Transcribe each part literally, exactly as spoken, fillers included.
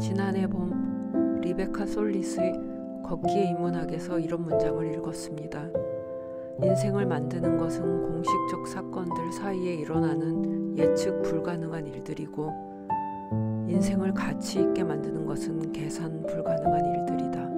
지난해 봄 리베카 솔릿의 걷기의 인문학에서 이런 문장을 읽었습니다. 인생을 만드는 것은 공식적 사건들 사이에 일어나는 예측 불가능한 일들이고 인생을 가치 있게 만드는 것은 계산 불가능한 일들이다.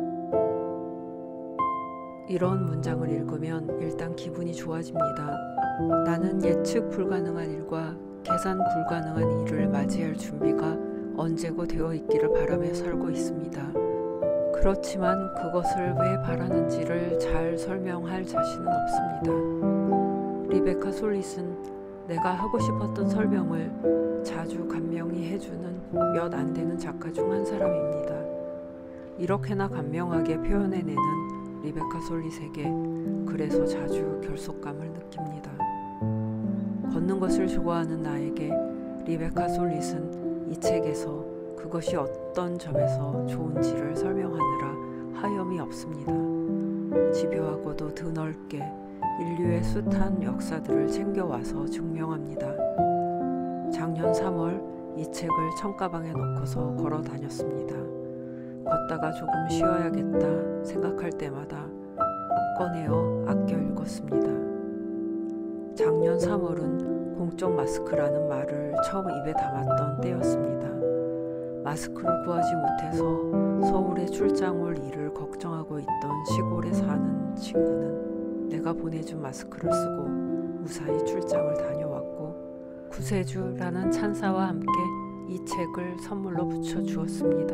이런 문장을 읽으면 일단 기분이 좋아집니다. 나는 예측 불가능한 일과 계산 불가능한 일을 맞이할 준비가 언제고 되어 있기를 바라며 살고 있습니다. 그렇지만 그것을 왜 바라는지를 잘 설명할 자신은 없습니다. 리베카 솔릿은 내가 하고 싶었던 설명을 자주 감명히 해주는 몇 안 되는 작가 중 한 사람입니다. 이렇게나 감명하게 표현해내는 리베카 솔릿에게 그래서 자주 결속감을 느낍니다. 걷는 것을 좋아하는 나에게 리베카 솔릿은 이 책에서 그것이 어떤 점에서 좋은지를 설명하느라 하염이 없습니다. 집요하고도 드넓게 인류의 숱한 역사들을 챙겨와서 증명합니다. 작년 삼월 이 책을 청가방에 넣고서 걸어 다녔습니다. 걷다가 조금 쉬어야겠다 생각할 때마다 꺼내어 아껴 읽었습니다. 작년 삼월은 공적 마스크라는 말을 처음 입에 담았던 때였습니다. 마스크를 구하지 못해서 서울에 출장 올 일을 걱정하고 있던 시골에 사는 친구는 내가 보내준 마스크를 쓰고 무사히 출장을 다녀왔고 구세주라는 찬사와 함께 이 책을 선물로 붙여주었습니다.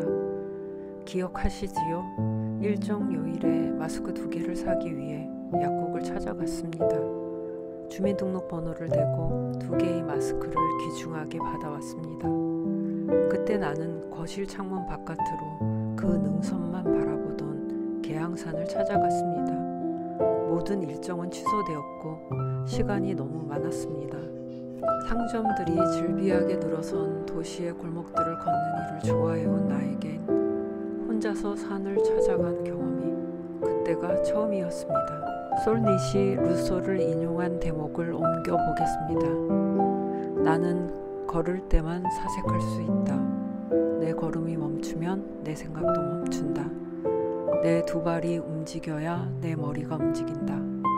기억하시지요? 일정 요일에 마스크 두 개를 사기 위해 약국을 찾아갔습니다. 주민등록번호를 대고 두 개의 마스크를 귀중하게 받아왔습니다. 그때 나는 거실 창문 바깥으로 그 능선만 바라보던 계양산을 찾아갔습니다. 모든 일정은 취소되었고 시간이 너무 많았습니다. 상점들이 질비하게 늘어선 도시의 골목들을 걷는 일을 좋아해온 나에겐 혼자서 산을 찾아간 경험이 그때가 처음이었습니다. 솔릿이 루소를 인용한 대목을 옮겨보겠습니다. 나는 걸을 때만 사색할 수 있다. 내 걸음이 멈추면 내 생각도 멈춘다. 내 두 발이 움직여야 내 머리가 움직인다.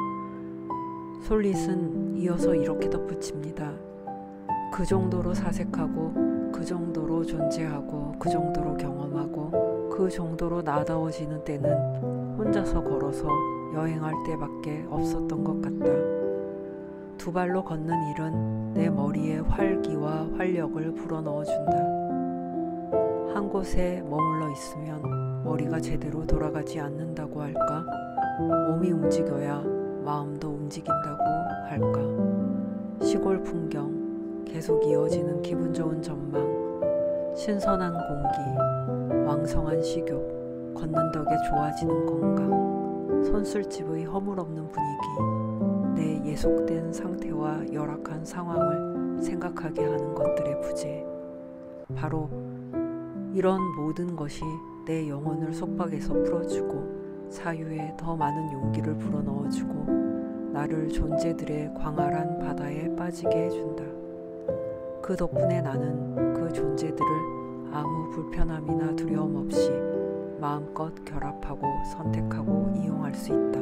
솔릿은 이어서 이렇게 덧붙입니다. 그 정도로 사색하고 그 정도로 존재하고 그 정도로 경험하고 그 정도로 나다워지는 때는 혼자서 걸어서 여행할 때밖에 없었던 것 같다. 두 발로 걷는 일은 내 머리에 활기와 활력을 불어넣어준다. 한 곳에 머물러 있으면 머리가 제대로 돌아가지 않는다고 할까? 몸이 움직여야 마음도 움직인다고 할까? 시골 풍경, 계속 이어지는 기분 좋은 전망, 신선한 공기, 왕성한 식욕, 걷는 덕에 좋아지는 건강, 선술집의 허물없는 분위기, 내 예속된 상태와 열악한 상황을 생각하게 하는 것들의 부재. 바로 이런 모든 것이 내 영혼을 속박에서 풀어주고 사유에 더 많은 용기를 불어넣어주고 나를 존재들의 광활한 바다에 빠지게 해준다. 그 덕분에 나는 그 존재들을 아무 불편함이나 두려움 없이 마음껏 결합하고 선택하고 이용할 수 있다.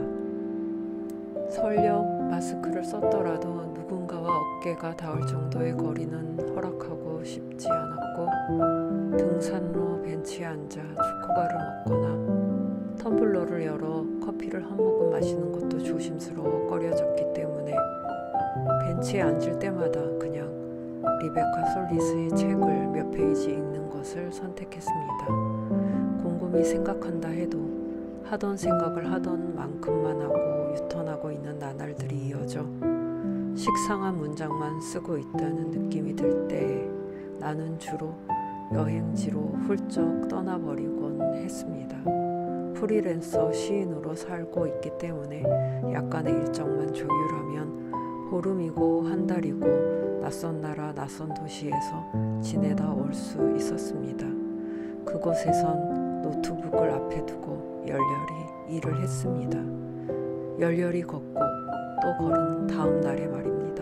설령 마스크를 썼더라도 누군가와 어깨가 닿을 정도의 거리는 허락하고 싶지 않았고 등산로 벤치에 앉아 초코바를 먹거나 텀블러를 열어 커피를 한 모금 마시는 것도 조심스러워 꺼려졌기 때문에 벤치에 앉을 때마다 그냥 리베카 솔릿의 책을 몇 페이지 읽는 것을 선택했습니다. 곰곰이 생각한다 해도 하던 생각을 하던 만큼만 하고 유턴하고 있는 나날들이 이어져 식상한 문장만 쓰고 있다는 느낌이 들 때 나는 주로 여행지로 훌쩍 떠나버리곤 했습니다. 프리랜서 시인으로 살고 있기 때문에 약간의 일정만 조율하면 보름이고 한 달이고 낯선 나라 낯선 도시에서 지내다 올 수 있었습니다. 그곳에선 노트북을 앞에 두고 열렬히 일을 했습니다. 열렬히 걷고 또 걸은 다음 날의 말입니다.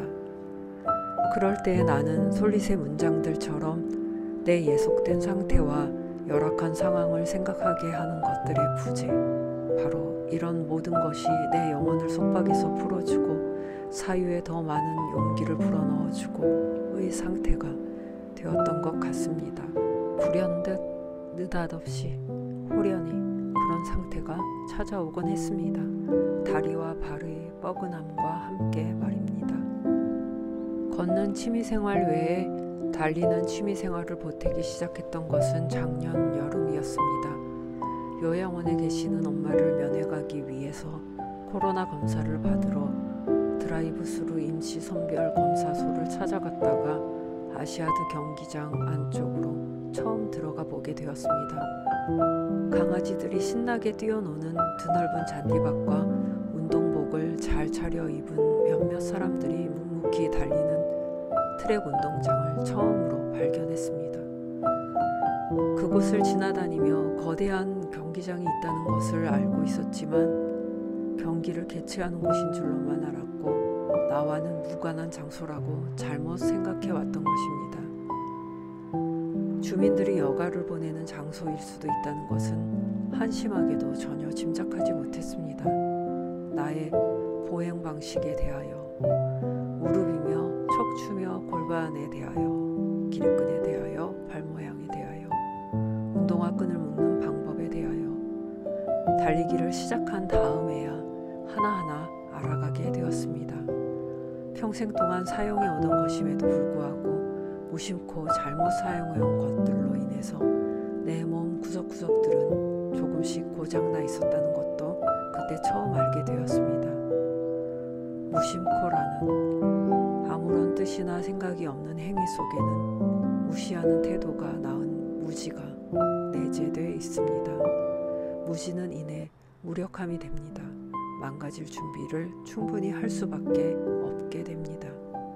그럴 때 나는 솔릿의 문장들처럼 내 예속된 상태와 열악한 상황을 생각하게 하는 것들의 부재, 바로 이런 모든 것이 내 영혼을 속박에서 풀어주고 사유에 더 많은 용기를 불어넣어주고의 상태가 되었던 것 같습니다. 불현듯 느닷없이 호련히 그런 상태가 찾아오곤 했습니다. 다리와 발의 뻐근함과 함께 말입니다. 걷는 취미생활 외에 달리는 취미생활을 보태기 시작했던 것은 작년 여름이었습니다. 요양원에 계시는 엄마를 면회가기 위해서 코로나 검사를 받으러 드라이브스루 임시 선별 검사소를 찾아갔다가 아시아드 경기장 안쪽으로 처음 들어가 보게 되었습니다. 강아지들이 신나게 뛰어노는 드넓은 잔디밭과 운동복을 잘 차려입은 몇몇 사람들이 묵묵히 달리는 트랙 운동장을 처음으로 발견했습니다. 그곳을 지나다니며 거대한 경기장이 있다는 것을 알고 있었지만 경기를 개최하는 곳인 줄로만 알았고 나와는 무관한 장소라고 잘못 생각해 왔던 것입니다. 주민들이 여가를 보내는 장소일 수도 있다는 것은 한심하게도 전혀 짐작하지 못했습니다. 나의 보행 방식에 대하여, 무릎이며 척추며 골반에 대하여, 기립근에 대하여, 발 모양에 대하여, 운동화 끈을 묶는 방법에 대하여 달리기를 시작한 다음에야 하나하나 알아가게 되었습니다. 평생 동안 사용해오던 것임에도 불구하고 무심코 잘못 사용해온 것들로 인해서 내 몸 구석구석들은 조금씩 고장나 있었다는 것도 그때 처음 알게 되었습니다. 무심코라는 아무런 뜻이나 생각이 없는 행위 속에는 무시하는 태도가 낳은 무지가 내재되어 있습니다. 무지는 이내 무력함이 됩니다. 망가질 준비를 충분히 할 수밖에 없게 됩니다.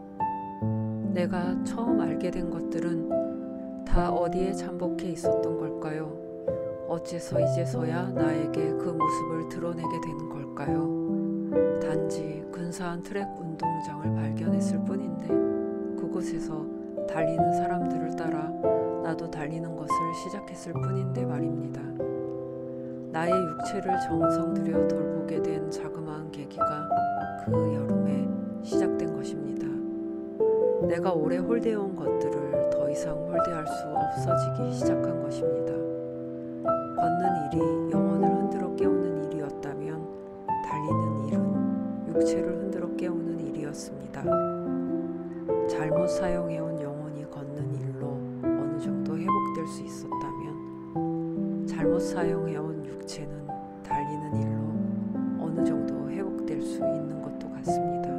내가 처음 알게 된 것들은 다 어디에 잠복해 있었던 걸까요? 어째서 이제서야 나에게 그 모습을 드러내게 된 걸까요? 단지 근사한 트랙 운동장을 발견했을 뿐인데 그곳에서 달리는 사람들을 따라 나도 달리는 것을 시작했을 뿐인데 말입니다. 나의 육체를 정성 들여 돌보게 된 자그마한 계기가 그 여름에 시작된 것입니다. 내가 오래 홀대해온 것들을 더 이상 홀대할 수 없어지기 시작한 것입니다. 걷는 일이 영혼을 흔들어 깨우는 일이었다면 달리는 일은 육체를 흔들어 깨우는 일이었습니다. 잘못 사용해온 영혼이 걷는 일로 어느 정도 회복될 수 있었다면 잘못 사용해온 육체는 달리는 일로 어느 정도 회복될 수 있는 것도 같습니다.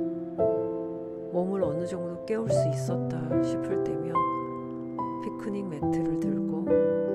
몸을 어느 정도 깨울 수 있었다 싶을 때면 피크닉 매트를 들고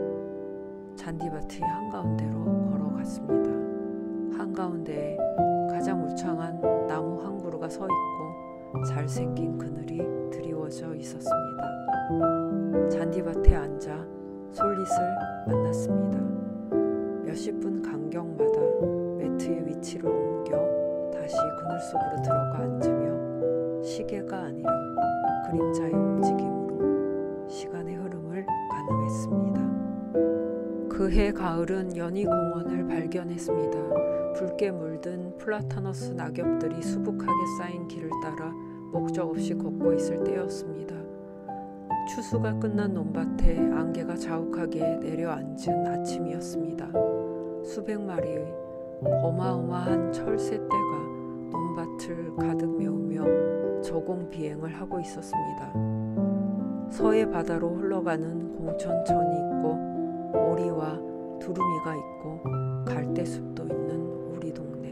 잔디밭의 한가운데로 걸어갔습니다. 한가운데에 가장 울창한 나무 한 그루가 서 있고 잘생긴 그늘이 드리워져 있었습니다. 잔디밭에 앉아 솔릿을 만났습니다. 몇십 분 간격마다 매트의 위치를 옮겨 다시 그늘 속으로 들어가 앉으며 시계가 아니라 그림자의 움직임으로 시간의 흐름을 가늠했습니다. 그해 가을은 연희공원을 발견했습니다. 붉게 물든 플라타너스 낙엽들이 수북하게 쌓인 길을 따라 목적 없이 걷고 있을 때였습니다. 추수가 끝난 논밭에 안개가 자욱하게 내려앉은 아침이었습니다. 수백 마리의 어마어마한 철새떼가 논밭을 가득 메우며 저공 비행을 하고 있었습니다. 서해 바다로 흘러가는 공천천이 있고 오리와 두루미가 있고 갈대숲도 있는 우리 동네.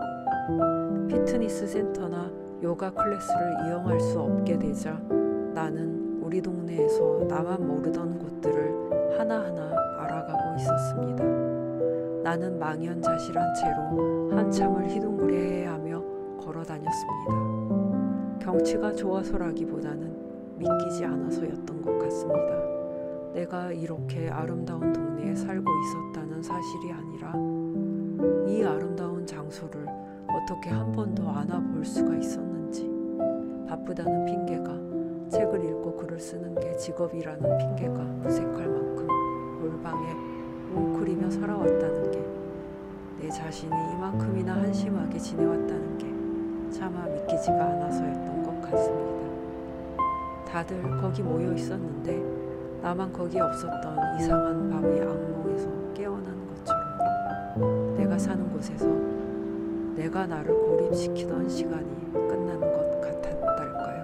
피트니스 센터나 요가 클래스를 이용할 수 없게 되자 나는 우리 동네에서 나만 모르던 곳들을 하나하나 알아가고 있었습니다. 나는 망연자실한 채로 한참을 휘둥그레 하며 걸어 다녔습니다. 경치가 좋아서라기보다는 믿기지 않아서였던 것 같습니다. 내가 이렇게 아름다운 동네에 살고 있었다는 사실이 아니라 이 아름다운 장소를 어떻게 한 번도 안아볼 수가 있었는지, 바쁘다는 핑계가, 책을 읽고 글을 쓰는 게 직업이라는 핑계가 무색할 만큼 골방에 웅크리며 살아왔다는 게, 내 자신이 이만큼이나 한심하게 지내왔다는 게 차마 믿기지가 않아서였던 것 같습니다. 다들 거기 모여 있었는데 나만 거기 없었던 이상한 밤의 악몽에서 깨어나는 것처럼 내가 사는 곳에서 내가 나를 고립시키던 시간이 끝나는 것 같았달까요.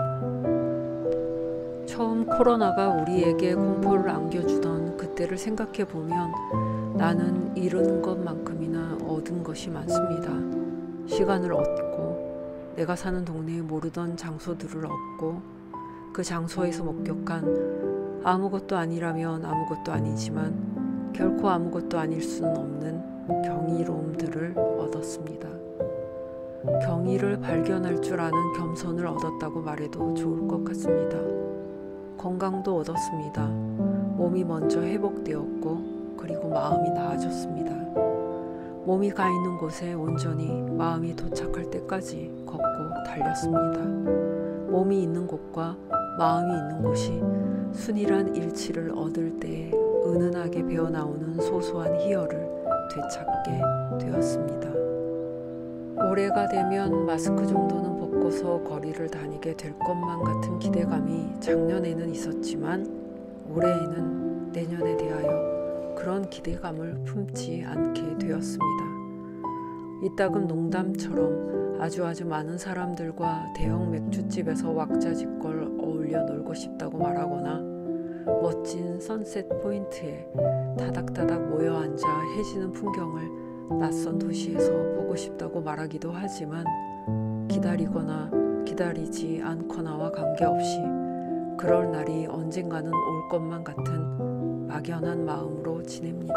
처음 코로나가 우리에게 공포를 안겨주던 그때를 생각해보면 나는 잃은 것만큼이나 얻은 것이 많습니다. 시간을 얻고 내가 사는 동네에 모르던 장소들을 얻고 그 장소에서 목격한 아무것도 아니라면 아무것도 아니지만 결코 아무것도 아닐 수는 없는 경이로움들을 얻었습니다. 경이를 발견할 줄 아는 겸손을 얻었다고 말해도 좋을 것 같습니다. 건강도 얻었습니다. 몸이 먼저 회복되었고 그리고 마음이 나아졌습니다. 몸이 가 있는 곳에 온전히 마음이 도착할 때까지 걷고 달렸습니다. 몸이 있는 곳과 마음이 있는 곳이 순일한 일치를 얻을 때에 은은하게 배어나오는 소소한 희열을 되찾게 되었습니다. 올해가 되면 마스크 정도는 벗고서 거리를 다니게 될 것만 같은 기대감이 작년에는 있었지만 올해에는 내년에 대하여 그런 기대감을 품지 않게 되었습니다. 이따금 농담처럼 아주 아주 많은 사람들과 대형 맥주집에서 왁자지껄 어울려 놀고 싶다고 말하거나 멋진 선셋 포인트에 다닥다닥 모여 앉아 해지는 풍경을 낯선 도시에서 보고 싶다고 말하기도 하지만 기다리거나 기다리지 않거나와 관계없이 그럴 날이 언젠가는 올 것만 같은 막연한 마음으로 지냅니다.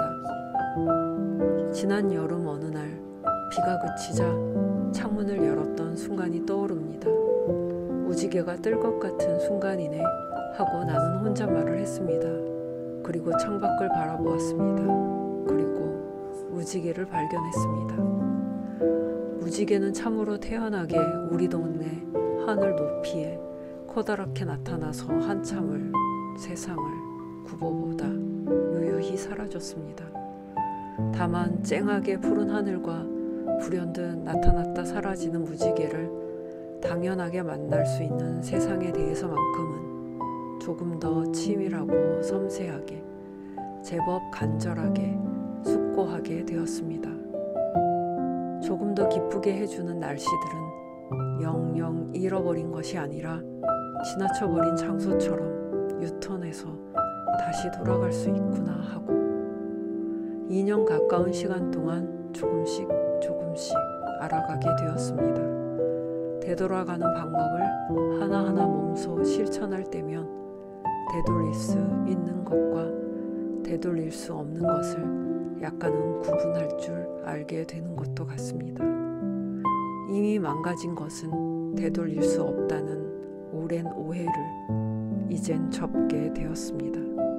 지난 여름 어느 날 비가 그치자 창문을 열었던 순간이 떠오릅니다. 무지개가 뜰 것 같은 순간이네 하고 나는 혼잣말을 했습니다. 그리고 창밖을 바라보았습니다. 그리고 무지개를 발견했습니다. 무지개는 참으로 태연하게 우리 동네 하늘 높이에 커다랗게 나타나서 한참을 세상을 굽어보다 유유히 사라졌습니다. 다만 쨍하게 푸른 하늘과 불현듯 나타났다 사라지는 무지개를 당연하게 만날 수 있는 세상에 대해서만큼은 조금 더 치밀하고 섬세하게 제법 간절하게 숙고하게 되었습니다. 조금 더 기쁘게 해주는 날씨들은 영영 잃어버린 것이 아니라 지나쳐버린 장소처럼 유턴해서 다시 돌아갈 수 있구나 하고 이 년 가까운 시간 동안 조금씩 조금씩 알아가게 되었습니다. 되돌아가는 방법을 하나하나 몸소 실천할 때면 되돌릴 수 있는 것과 되돌릴 수 없는 것을 약간은 구분할 줄 알게 되는 것도 같습니다. 이미 망가진 것은 되돌릴 수 없다는 오랜 오해를 이젠 접게 되었습니다.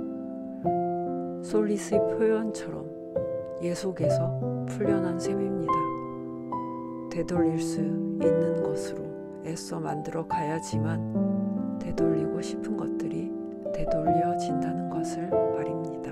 솔리스의 표현처럼 예속에서 풀려난 셈입니다. 되돌릴 수 있는 것으로 애써 만들어 가야지만 되돌리고 싶은 것들이 되돌려진다는 것을 말입니다.